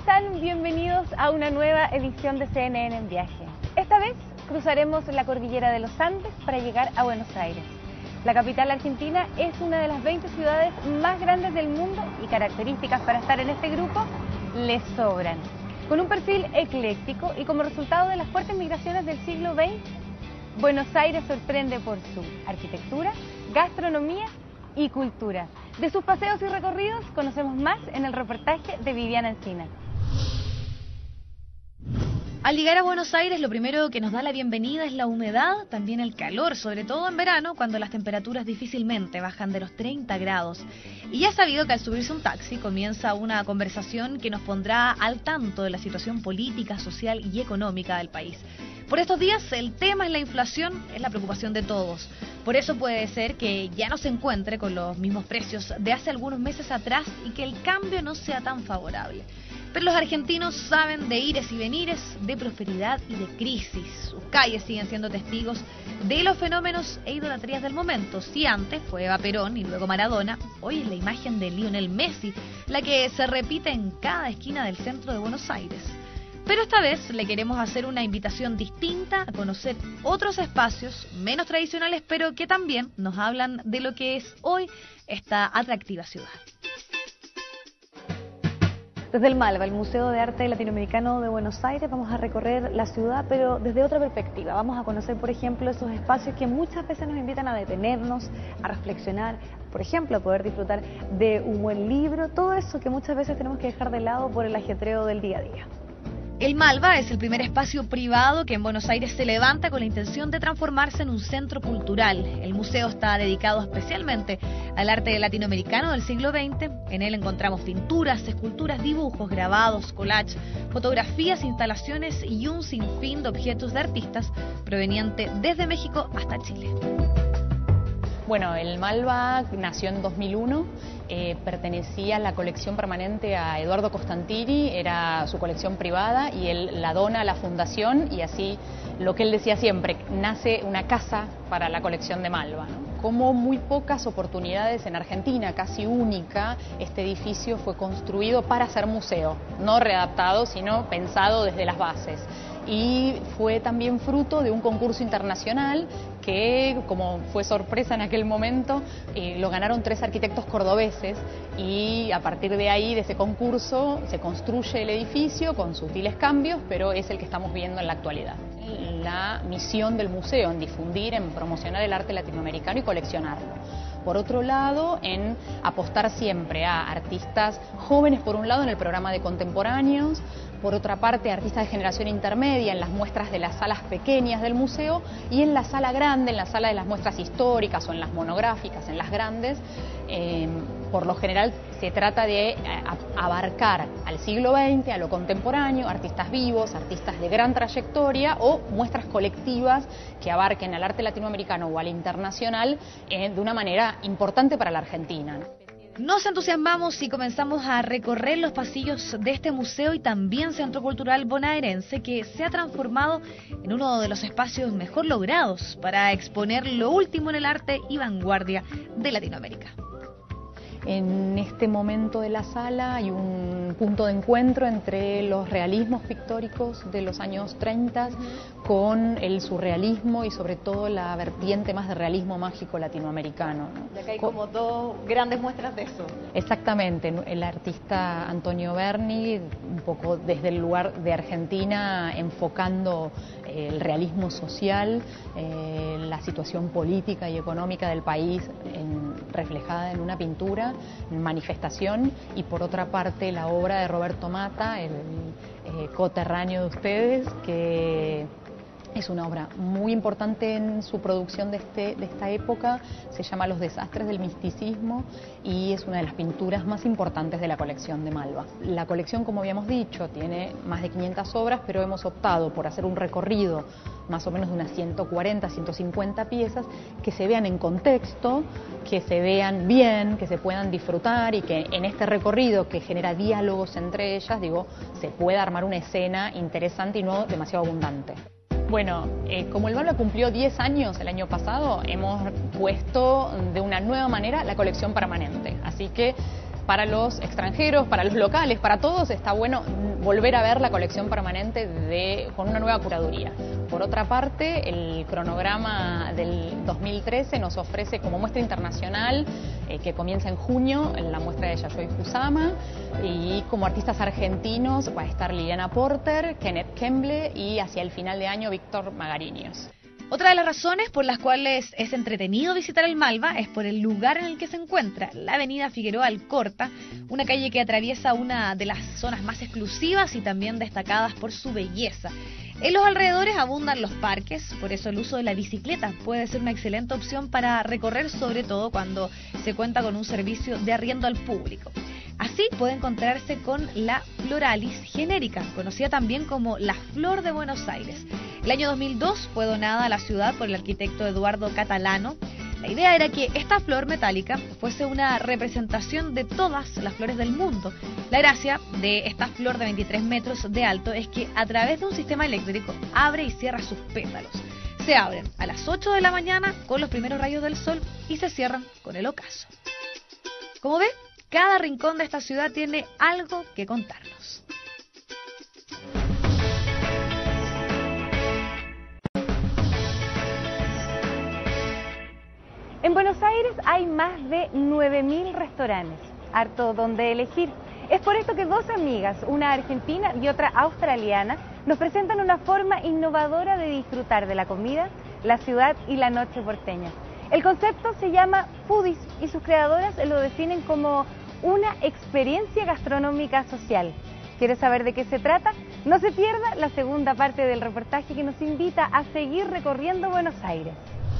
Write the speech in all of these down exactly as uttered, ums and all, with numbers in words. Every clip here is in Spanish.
están? Bienvenidos a una nueva edición de C N N en Viaje. Esta vez cruzaremos la cordillera de los Andes para llegar a Buenos Aires. La capital argentina es una de las veinte ciudades más grandes del mundo y características para estar en este grupo les sobran. Con un perfil ecléctico y como resultado de las fuertes migraciones del siglo veinte, Buenos Aires sorprende por su arquitectura, gastronomía y cultura. De sus paseos y recorridos conocemos más en el reportaje de Viviana Encina. Al llegar a Buenos Aires, lo primero que nos da la bienvenida es la humedad, también el calor, sobre todo en verano, cuando las temperaturas difícilmente bajan de los treinta grados. Y ya es sabido que al subirse un taxi comienza una conversación que nos pondrá al tanto de la situación política, social y económica del país. Por estos días el tema es la inflación, es la preocupación de todos. Por eso puede ser que ya no se encuentre con los mismos precios de hace algunos meses atrás y que el cambio no sea tan favorable. Pero los argentinos saben de ires y venires, de prosperidad y de crisis. Sus calles siguen siendo testigos de los fenómenos e idolatrías del momento. Si antes fue Eva Perón y luego Maradona, hoy es la imagen de Lionel Messi, la que se repite en cada esquina del centro de Buenos Aires. Pero esta vez le queremos hacer una invitación distinta a conocer otros espacios menos tradicionales, pero que también nos hablan de lo que es hoy esta atractiva ciudad. Desde el Malva, el Museo de Arte Latinoamericano de Buenos Aires, vamos a recorrer la ciudad, pero desde otra perspectiva. Vamos a conocer, por ejemplo, esos espacios que muchas veces nos invitan a detenernos, a reflexionar, por ejemplo, a poder disfrutar de un buen libro, todo eso que muchas veces tenemos que dejar de lado por el ajetreo del día a día. El Malva es el primer espacio privado que en Buenos Aires se levanta con la intención de transformarse en un centro cultural. El museo está dedicado especialmente al arte latinoamericano del siglo veinte. En él encontramos pinturas, esculturas, dibujos, grabados, collages, fotografías, instalaciones y un sinfín de objetos de artistas provenientes desde México hasta Chile. Bueno, el Malva nació en dos mil uno, eh, pertenecía a la colección permanente a Eduardo Costantini, era su colección privada y él la dona a la fundación y así, lo que él decía siempre, nace una casa para la colección de Malva, ¿no? Como muy pocas oportunidades en Argentina, casi única, este edificio fue construido para ser museo, no readaptado, sino pensado desde las bases. Y fue también fruto de un concurso internacional que, como fue sorpresa en aquel momento, eh, lo ganaron tres arquitectos cordobeses y a partir de ahí, de ese concurso, se construye el edificio con sutiles cambios, pero es el que estamos viendo en la actualidad. La misión del museo en difundir, en promocionar el arte latinoamericano y coleccionarlo. Por otro lado, en apostar siempre a artistas jóvenes, por un lado, en el programa de contemporáneos, por otra parte, artistas de generación intermedia en las muestras de las salas pequeñas del museo y en la sala grande, en la sala de las muestras históricas o en las monográficas, en las grandes. Eh, por lo general se trata de abarcar al siglo veinte, a lo contemporáneo, artistas vivos, artistas de gran trayectoria o muestras colectivas que abarquen al arte latinoamericano o al internacional eh, de una manera importante para la Argentina, ¿no? Nos entusiasmamos y comenzamos a recorrer los pasillos de este museo y también Centro Cultural Bonaerense, que se ha transformado en uno de los espacios mejor logrados para exponer lo último en el arte y vanguardia de Latinoamérica. En este momento de la sala hay un punto de encuentro entre los realismos pictóricos de los años treinta con el surrealismo y sobre todo la vertiente más de realismo mágico latinoamericano, ¿no? Y acá hay como dos grandes muestras de eso. Exactamente, el artista Antonio Berni, un poco desde el lugar de Argentina, enfocando el realismo social, eh, la situación política y económica del país en, reflejada en una pintura, en manifestación, y por otra parte la obra de Roberto Mata, el eh, coterráneo de ustedes, que es una obra muy importante en su producción de, este, de esta época, se llama Los desastres del misticismo y es una de las pinturas más importantes de la colección de Malva. La colección, como habíamos dicho, tiene más de quinientas obras, pero hemos optado por hacer un recorrido más o menos de unas ciento cuarenta, ciento cincuenta piezas que se vean en contexto, que se vean bien, que se puedan disfrutar y que en este recorrido que genera diálogos entre ellas, digo, se pueda armar una escena interesante y no demasiado abundante. Bueno, eh, como el Malva cumplió diez años el año pasado, hemos puesto de una nueva manera la colección permanente. Así que para los extranjeros, para los locales, para todos está bueno volver a ver la colección permanente de, con una nueva curaduría. Por otra parte, el cronograma del dos mil trece nos ofrece como muestra internacional eh, que comienza en junio, en la muestra de Yayoi Kusama, y como artistas argentinos va a estar Liliana Porter, Kenneth Kemble y hacia el final de año Víctor Magariños. Otra de las razones por las cuales es entretenido visitar el Malva es por el lugar en el que se encuentra, la avenida Figueroa Alcorta, una calle que atraviesa una de las zonas más exclusivas y también destacadas por su belleza. En los alrededores abundan los parques, por eso el uso de la bicicleta puede ser una excelente opción para recorrer, sobre todo cuando se cuenta con un servicio de arriendo al público. Así puede encontrarse con la Floralis genérica, conocida también como la Flor de Buenos Aires. El año dos mil dos fue donada a la ciudad por el arquitecto Eduardo Catalano. La idea era que esta flor metálica fuese una representación de todas las flores del mundo. La gracia de esta flor de veintitrés metros de alto es que a través de un sistema eléctrico abre y cierra sus pétalos. Se abren a las ocho de la mañana con los primeros rayos del sol y se cierran con el ocaso. Como ve, cada rincón de esta ciudad tiene algo que contarnos. En Buenos Aires hay más de nueve mil restaurantes, harto donde elegir. Es por esto que dos amigas, una argentina y otra australiana, nos presentan una forma innovadora de disfrutar de la comida, la ciudad y la noche porteña. El concepto se llama Foodies y sus creadoras lo definen como una experiencia gastronómica social. ¿Quieres saber de qué se trata? No se pierda la segunda parte del reportaje que nos invita a seguir recorriendo Buenos Aires.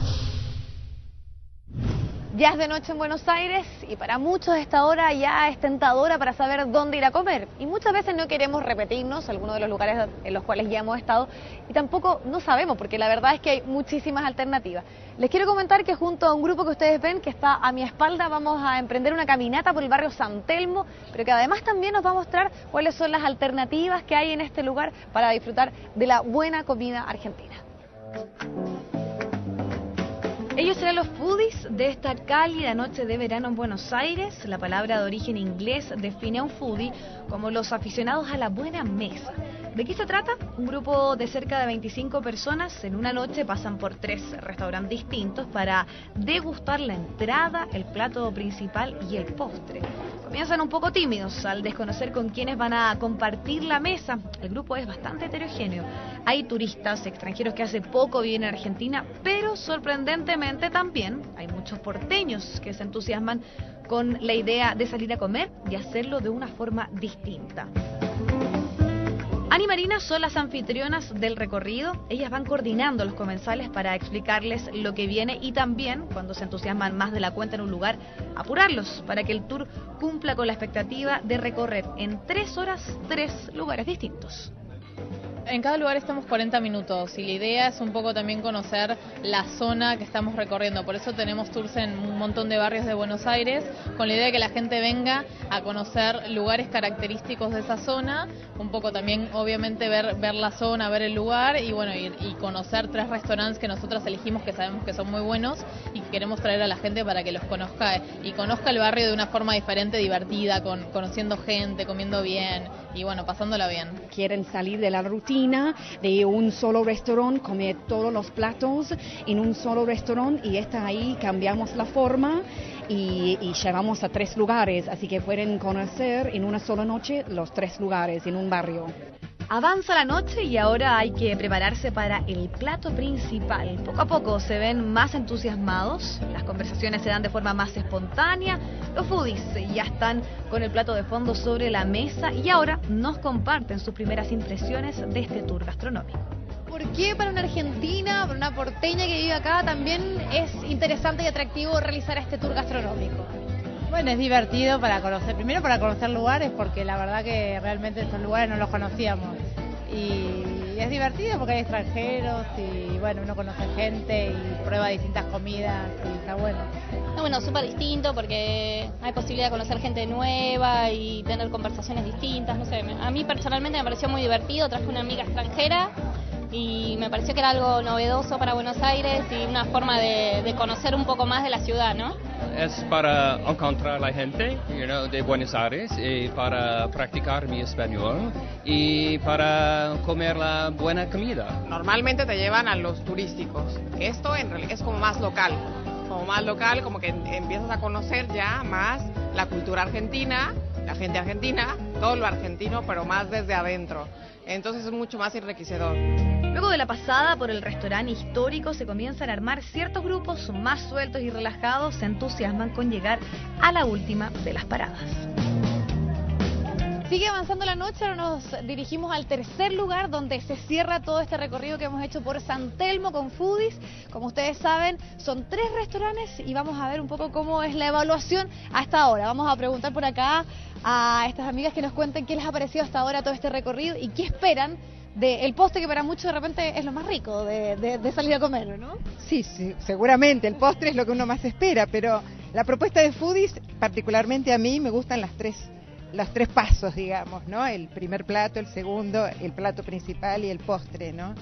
Ya es de noche en Buenos Aires y para muchos esta hora ya es tentadora para saber dónde ir a comer. Y muchas veces no queremos repetirnos algunos de los lugares en los cuales ya hemos estado y tampoco no sabemos porque la verdad es que hay muchísimas alternativas. Les quiero comentar que junto a un grupo que ustedes ven que está a mi espalda vamos a emprender una caminata por el barrio San Telmo, pero que además también nos va a mostrar cuáles son las alternativas que hay en este lugar para disfrutar de la buena comida argentina. Ellos serán los foodies de esta cálida noche de verano en Buenos Aires. La palabra de origen inglés define a un foodie como los aficionados a la buena mesa. ¿De qué se trata? Un grupo de cerca de veinticinco personas en una noche pasan por tres restaurantes distintos para degustar la entrada, el plato principal y el postre. Comienzan un poco tímidos al desconocer con quiénes van a compartir la mesa. El grupo es bastante heterogéneo. Hay turistas extranjeros que hace poco viven en Argentina, pero sorprendentemente también hay muchos porteños que se entusiasman con la idea de salir a comer y hacerlo de una forma distinta. Ani y Marina son las anfitrionas del recorrido. Ellas van coordinando a los comensales para explicarles lo que viene y también, cuando se entusiasman más de la cuenta en un lugar, apurarlos para que el tour cumpla con la expectativa de recorrer en tres horas tres lugares distintos. En cada lugar estamos cuarenta minutos y la idea es un poco también conocer la zona que estamos recorriendo. Por eso tenemos tours en un montón de barrios de Buenos Aires, con la idea de que la gente venga a conocer lugares característicos de esa zona, un poco también obviamente ver, ver la zona, ver el lugar y bueno y, y conocer tres restaurantes que nosotros elegimos que sabemos que son muy buenos y que queremos traer a la gente para que los conozca y conozca el barrio de una forma diferente, divertida, con, conociendo gente, comiendo bien y bueno, pasándola bien. Quieren salir de la rutina de un solo restaurante, comer todos los platos en un solo restaurante y está ahí, cambiamos la forma y, y llevamos a tres lugares, así que pueden conocer en una sola noche los tres lugares en un barrio. Avanza la noche y ahora hay que prepararse para el plato principal. Poco a poco se ven más entusiasmados, las conversaciones se dan de forma más espontánea, los foodies ya están con el plato de fondo sobre la mesa y ahora nos comparten sus primeras impresiones de este tour gastronómico. ¿Por qué para una argentina, para una porteña que vive acá, también es interesante y atractivo realizar este tour gastronómico? Bueno, es divertido para conocer, primero para conocer lugares, porque la verdad que realmente estos lugares no los conocíamos. Y es divertido porque hay extranjeros y bueno, uno conoce gente y prueba distintas comidas y está bueno. No, bueno, súper distinto porque hay posibilidad de conocer gente nueva y tener conversaciones distintas, no sé, a mí personalmente me pareció muy divertido, traje una amiga extranjera y me pareció que era algo novedoso para Buenos Aires y una forma de, de conocer un poco más de la ciudad, ¿no? es para encontrar la gente, you know, de Buenos Aires, y para practicar mi español y para comer la buena comida. Normalmente te llevan a los turísticos. Esto en realidad es como más local, como más local, como que empiezas a conocer ya más la cultura argentina, la gente argentina, todo lo argentino, pero más desde adentro. Entonces es mucho más enriquecedor. Luego de la pasada por el restaurante histórico se comienzan a armar ciertos grupos más sueltos y relajados, se entusiasman con llegar a la última de las paradas. Sigue avanzando la noche, ahora nos dirigimos al tercer lugar donde se cierra todo este recorrido que hemos hecho por San Telmo con Foodies. Como ustedes saben, son tres restaurantes y vamos a ver un poco cómo es la evaluación hasta ahora. Vamos a preguntar por acá a estas amigas que nos cuenten qué les ha parecido hasta ahora todo este recorrido y qué esperan del postre, que para muchos de repente es lo más rico de, de, de salir a comer, ¿no? Sí, sí, seguramente el postre es lo que uno más espera, pero la propuesta de Foodies, particularmente a mí, me gustan las tres los tres pasos, digamos, ¿no? El primer plato, el segundo, el plato principal y el postre, ¿no?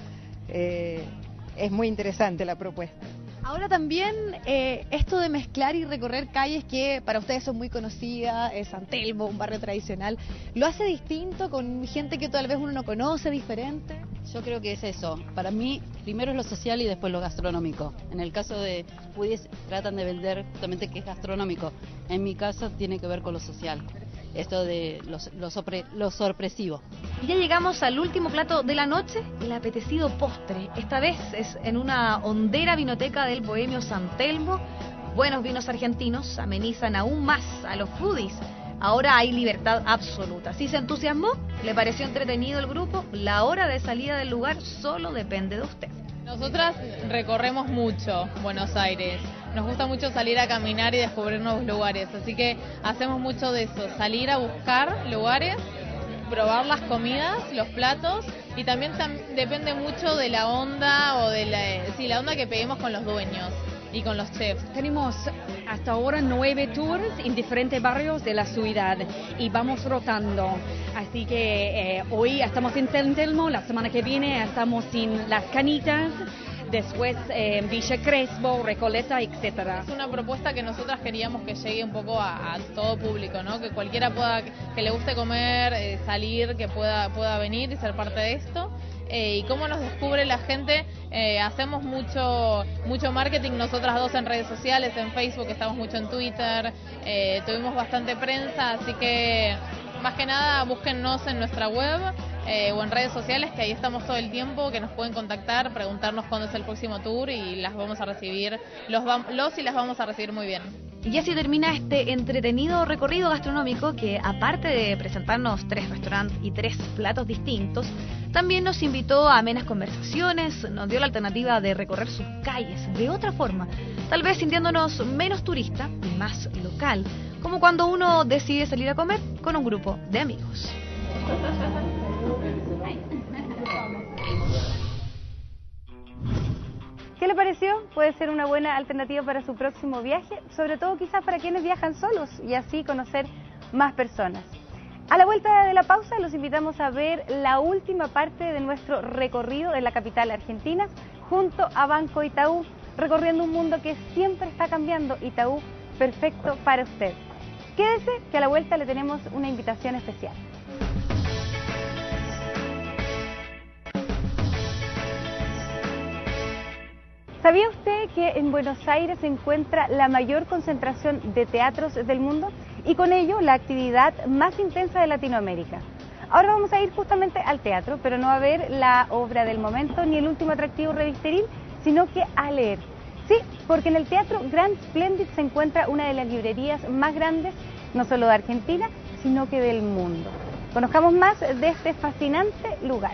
Eh, es muy interesante la propuesta. Ahora también eh, esto de mezclar y recorrer calles que para ustedes son muy conocidas, eh, San Telmo, un barrio tradicional, ¿lo hace distinto con gente que tal vez uno no conoce, diferente? Yo creo que es eso. Para mí, primero es lo social y después lo gastronómico. En el caso de Foodies tratan de vender justamente que es gastronómico. En mi caso tiene que ver con lo social. Esto de lo, lo, sorpre, lo sorpresivo. Y ya llegamos al último plato de la noche, el apetecido postre. Esta vez es en una hondera vinoteca del bohemio San Telmo. Buenos vinos argentinos amenizan aún más a los foodies. Ahora hay libertad absoluta. Si se entusiasmó, le pareció entretenido el grupo, la hora de salida del lugar solo depende de usted. Nosotras recorremos mucho Buenos Aires, nos gusta mucho salir a caminar y descubrir nuevos lugares, así que hacemos mucho de eso, salir a buscar lugares, probar las comidas, los platos, y también tam- depende mucho de la onda o de la, sí, la onda que peguemos con los dueños y con los chefs. Tenemos hasta ahora nueve tours en diferentes barrios de la ciudad y vamos rotando. Así que eh, hoy estamos en San Telmo, la semana que viene estamos en Las Canitas, después en eh, Villa Crespo, Recoleta, etcétera. Es una propuesta que nosotras queríamos que llegue un poco a, a todo público, ¿no? Que cualquiera pueda, que le guste comer, eh, salir, que pueda, pueda venir y ser parte de esto. Eh, y cómo nos descubre la gente, eh, hacemos mucho mucho marketing nosotras dos en redes sociales, en Facebook, estamos mucho en Twitter, eh, tuvimos bastante prensa, así que más que nada búsquennos en nuestra web eh, o en redes sociales, que ahí estamos todo el tiempo, que nos pueden contactar, preguntarnos cuándo es el próximo tour y las vamos a recibir, los, los y las vamos a recibir muy bien. Y así termina este entretenido recorrido gastronómico que, aparte de presentarnos tres restaurantes y tres platos distintos, también nos invitó a amenas conversaciones, nos dio la alternativa de recorrer sus calles de otra forma, tal vez sintiéndonos menos turista y más local, como cuando uno decide salir a comer con un grupo de amigos. ¿Qué le pareció? Puede ser una buena alternativa para su próximo viaje, sobre todo quizás para quienes viajan solos y así conocer más personas. A la vuelta de la pausa los invitamos a ver la última parte de nuestro recorrido en la capital argentina junto a Banco Itaú, recorriendo un mundo que siempre está cambiando. Itaú, perfecto para usted. Quédese que a la vuelta le tenemos una invitación especial. ¿Sabía usted que en Buenos Aires se encuentra la mayor concentración de teatros del mundo y con ello la actividad más intensa de Latinoamérica? Ahora vamos a ir justamente al teatro, pero no a ver la obra del momento ni el último atractivo revisteril, sino que a leer. Sí, porque en el Teatro Grand Splendid se encuentra una de las librerías más grandes, no solo de Argentina, sino que del mundo. Conozcamos más de este fascinante lugar.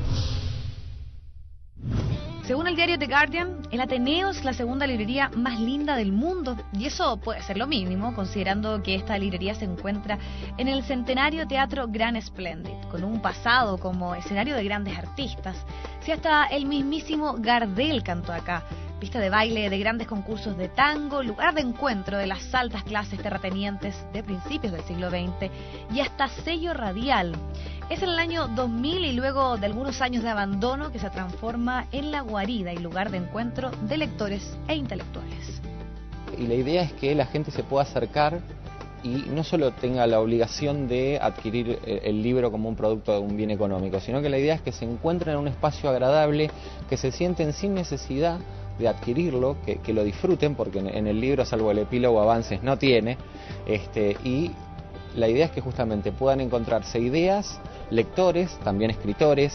Según el diario The Guardian, el Ateneo es la segunda librería más linda del mundo, y eso puede ser lo mínimo, considerando que esta librería se encuentra en el centenario Teatro Grand Splendid, con un pasado como escenario de grandes artistas. Si hasta el mismísimo Gardel cantó acá, pista de baile de grandes concursos de tango, lugar de encuentro de las altas clases terratenientes de principios del siglo veinte y hasta sello radial. Es en el año dos mil y luego de algunos años de abandono que se transforma en la guarida y lugar de encuentro de lectores e intelectuales. y la idea es que la gente se pueda acercar y no solo tenga la obligación de adquirir el libro como un producto de un bien económico, sino que la idea es que se encuentren en un espacio agradable, que se sienten sin necesidad de adquirirlo, que, que lo disfruten, porque en, en el libro, salvo el epílogo, avances no tiene, este, y la idea es que justamente puedan encontrarse ideas, lectores, también escritores,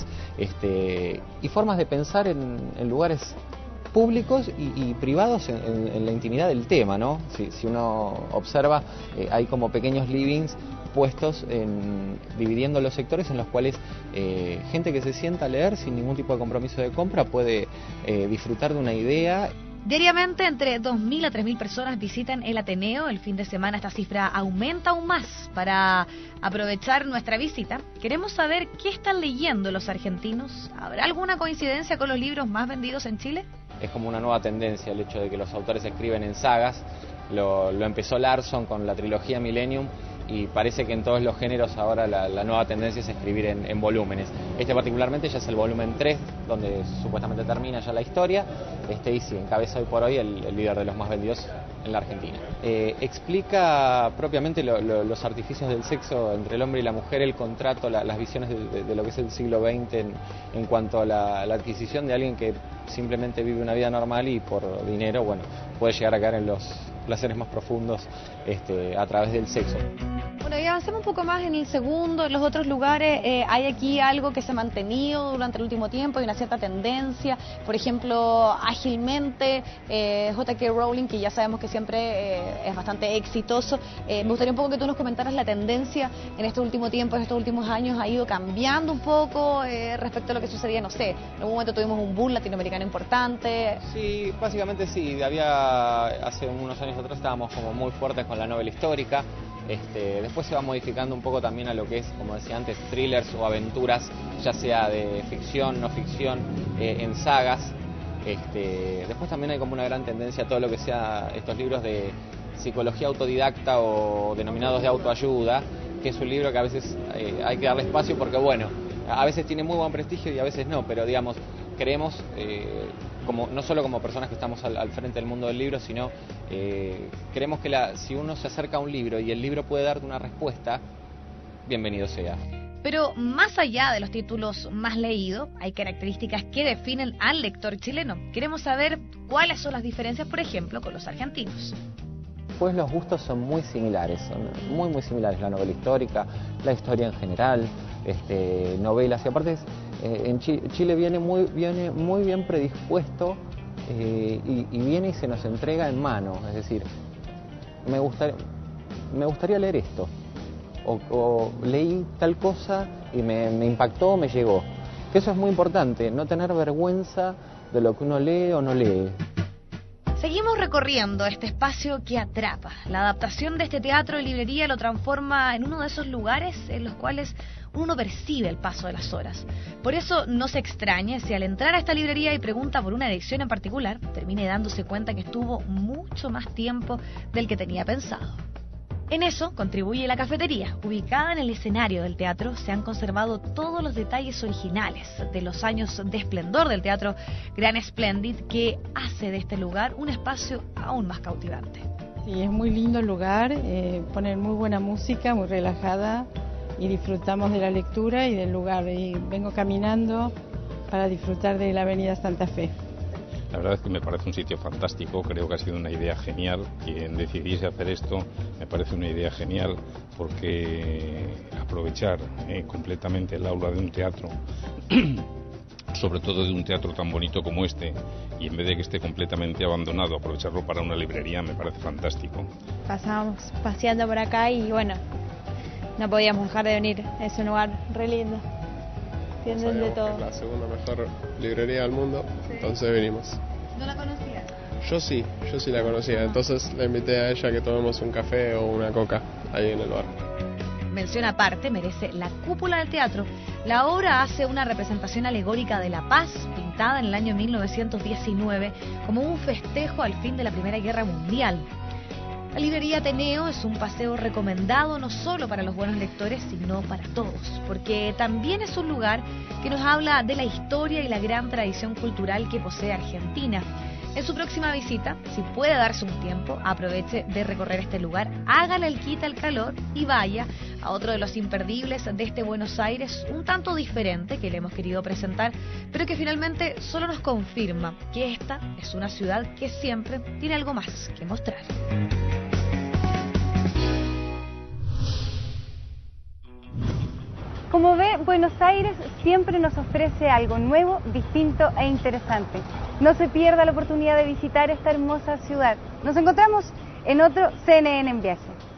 este, y formas de pensar en, en lugares públicos y, y privados en, en, en la intimidad del tema, ¿no? Si, si uno observa, eh, hay como pequeños livings puestos en, dividiendo los sectores en los cuales eh, gente que se sienta a leer sin ningún tipo de compromiso de compra puede eh, disfrutar de una idea. Diariamente entre dos mil a tres mil personas visitan el Ateneo. El fin de semana esta cifra aumenta aún más. Para aprovechar nuestra visita, queremos saber qué están leyendo los argentinos. ¿Habrá alguna coincidencia con los libros más vendidos en Chile? Es como una nueva tendencia el hecho de que los autores escriben en sagas. Lo, lo empezó Larson con la trilogía Millennium y parece que en todos los géneros ahora la, la nueva tendencia es escribir en, en volúmenes. Este particularmente ya es el volumen tres, donde supuestamente termina ya la historia, este, y sí, encabeza hoy por hoy el, el líder de los más vendidos en la Argentina. Eh, explica propiamente lo, lo, los artificios del sexo entre el hombre y la mujer, el contrato, la, las visiones de, de, de lo que es el siglo veinte en, en cuanto a la, la adquisición de alguien que simplemente vive una vida normal y por dinero, bueno, puede llegar a caer en los placeres más profundos este, a través del sexo. Bueno, y avancemos un poco más en el segundo, en los otros lugares. Eh, hay aquí algo que se ha mantenido durante el último tiempo, hay una cierta tendencia. Por ejemplo, ágilmente, eh, J K Rowling, que ya sabemos que siempre eh, es bastante exitoso. Eh, me gustaría un poco que tú nos comentaras la tendencia en este último tiempo, en estos últimos años, ha ido cambiando un poco eh, respecto a lo que sucedía, no sé, en algún momento tuvimos un boom latinoamericano importante. Sí, básicamente sí. Había, hace unos años atrás estábamos como muy fuertes con la novela histórica. Este, después se va modificando un poco también a lo que es, como decía antes, thrillers o aventuras, ya sea de ficción, no ficción, eh, en sagas. Este, después también hay como una gran tendencia a todo lo que sea estos libros de psicología autodidacta o denominados de autoayuda, que es un libro que a veces eh, hay que darle espacio porque, bueno, a veces tiene muy buen prestigio y a veces no, pero digamos, creemos, eh, como, no solo como personas que estamos al, al frente del mundo del libro, sino eh, creemos que la, si uno se acerca a un libro y el libro puede darte una respuesta, bienvenido sea. Pero más allá de los títulos más leídos, hay características que definen al lector chileno. Queremos saber cuáles son las diferencias, por ejemplo, con los argentinos. Pues los gustos son muy similares, son muy muy similares, la novela histórica, la historia en general, este, novelas, y aparte es, eh, en Chile, Chile viene muy, viene muy bien predispuesto eh, y, y viene y se nos entrega en mano, es decir, me gustaría, me gustaría leer esto, o, o leí tal cosa y me, me impactó, me llegó, que eso es muy importante, no tener vergüenza de lo que uno lee o no lee. Seguimos recorriendo este espacio que atrapa. La adaptación de este teatro y librería lo transforma en uno de esos lugares en los cuales uno percibe el paso de las horas. Por eso no se extrañe si al entrar a esta librería y pregunta por una edición en particular, termine dándose cuenta que estuvo mucho más tiempo del que tenía pensado. En eso contribuye la cafetería. Ubicada en el escenario del teatro, se han conservado todos los detalles originales de los años de esplendor del teatro Gran Splendid, que hace de este lugar un espacio aún más cautivante. Sí, es muy lindo el lugar, eh, ponen muy buena música, muy relajada, y disfrutamos de la lectura y del lugar. Y vengo caminando para disfrutar de la avenida Santa Fe. La verdad es que me parece un sitio fantástico, creo que ha sido una idea genial. Quien decidiese hacer esto me parece una idea genial, porque aprovechar eh, completamente el aula de un teatro, sobre todo de un teatro tan bonito como este, y en vez de que esté completamente abandonado, aprovecharlo para una librería me parece fantástico. Pasábamos paseando por acá y bueno, no podíamos dejar de venir, es un lugar re lindo. Tienen de todo. Es la segunda mejor librería del mundo, sí. Entonces vinimos. ¿No la conocías? Yo sí, yo sí la conocía, entonces le invité a ella que tomemos un café o una coca ahí en el bar. Mención aparte merece La Cúpula del Teatro. La obra hace una representación alegórica de la paz, pintada en el año mil novecientos diecinueve, como un festejo al fin de la Primera Guerra Mundial. La librería Ateneo es un paseo recomendado no solo para los buenos lectores, sino para todos, porque también es un lugar que nos habla de la historia y la gran tradición cultural que posee Argentina. En su próxima visita, si puede darse un tiempo, aproveche de recorrer este lugar, hágale el quita al calor y vaya a otro de los imperdibles de este Buenos Aires, un tanto diferente que le hemos querido presentar, pero que finalmente solo nos confirma que esta es una ciudad que siempre tiene algo más que mostrar. Como ve, Buenos Aires siempre nos ofrece algo nuevo, distinto e interesante. No se pierda la oportunidad de visitar esta hermosa ciudad. Nos encontramos en otro C N N en Viaje.